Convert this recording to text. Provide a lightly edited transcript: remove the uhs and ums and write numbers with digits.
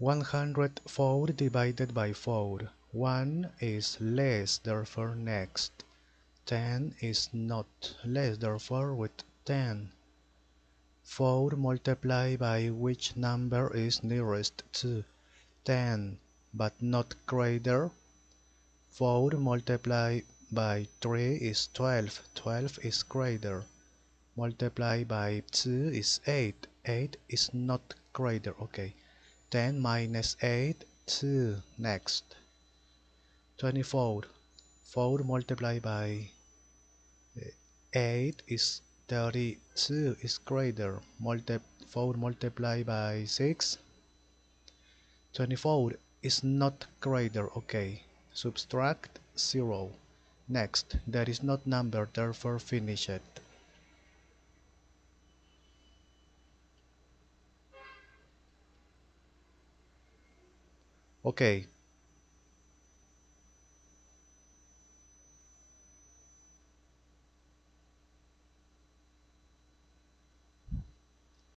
104 divided by 4. 1 is less, therefore next. 10 is not less, therefore with 10. 4 multiplied by which number is nearest to 10 but not greater. 4 multiplied by 3 is 12. 12 is greater. Multiplied by 2 is 8. 8 is not greater. Okay. 10 minus 8, 2. Next. 24. 4 multiplied by 8 is 32 is greater. 4 multiplied by 6. 24 is not greater. Okay. Subtract 0. Next. There is not number, therefore finish it. Okay.